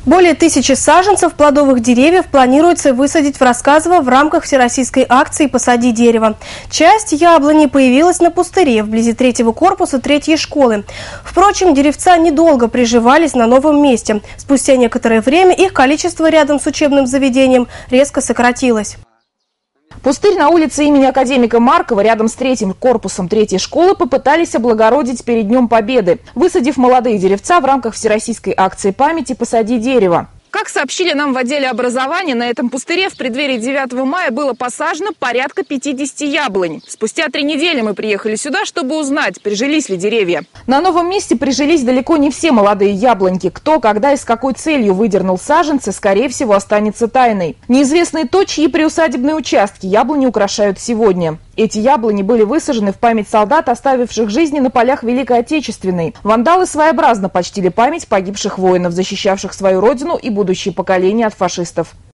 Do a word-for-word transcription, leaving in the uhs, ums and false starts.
Более тысячи саженцев плодовых деревьев планируется высадить в Рассказово в рамках всероссийской акции «Посади дерево». Часть яблони появилась на пустыре вблизи третьего корпуса третьей школы. Впрочем, деревца недолго приживались на новом месте. Спустя некоторое время их количество рядом с учебным заведением резко сократилось. Пустырь на улице имени академика Маркова рядом с третьим корпусом третьей школы попытались облагородить перед Днем Победы, высадив молодые деревца в рамках всероссийской акции памяти «Посади дерево». Как сообщили нам в отделе образования, на этом пустыре в преддверии девятого мая было посажено порядка пятидесяти яблонь. Спустя три недели мы приехали сюда, чтобы узнать, прижились ли деревья. На новом месте прижились далеко не все молодые яблоньки. Кто, когда и с какой целью выдернул саженцы, скорее всего, останется тайной. Неизвестно и то, чьи приусадебные участки яблони украшают сегодня. Эти яблони были высажены в память солдат, оставивших жизни на полях Великой Отечественной. Вандалы своеобразно почтили память погибших воинов, защищавших свою родину и будущие поколения от фашистов.